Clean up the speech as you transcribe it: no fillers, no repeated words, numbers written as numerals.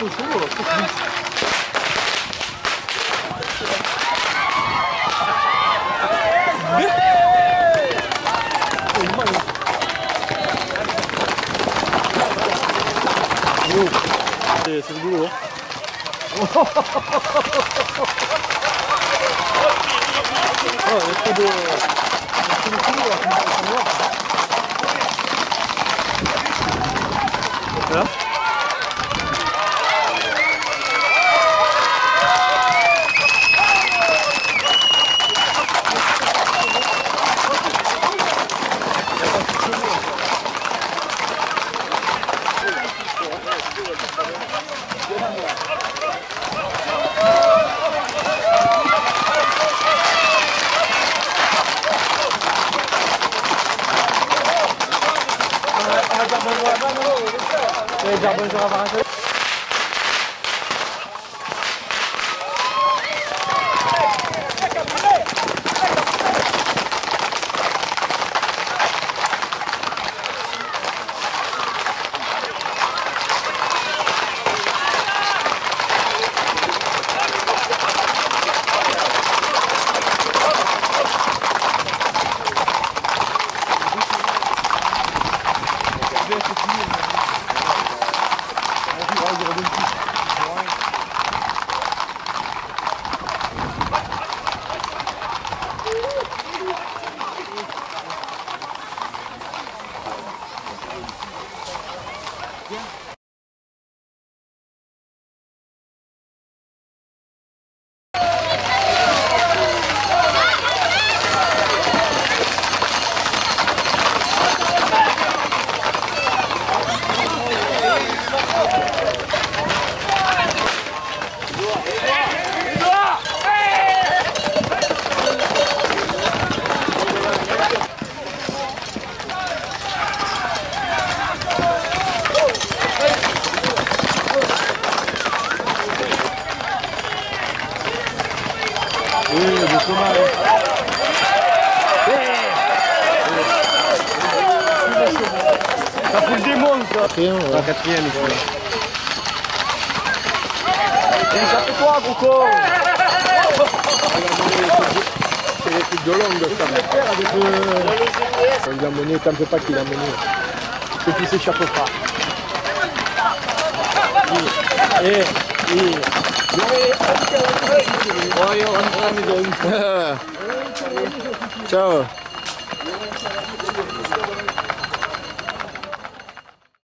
sul solo, c'est le boulot. Oh, il y a trop de... Voilà. Ça fout le démon ça. La quatrième ici. Ça fait quoi gros con? C'est les trucs de longue ça. Il a mené, t'en peux pas qu'il a mené. Ceux qui s'échappent pas. Ciao.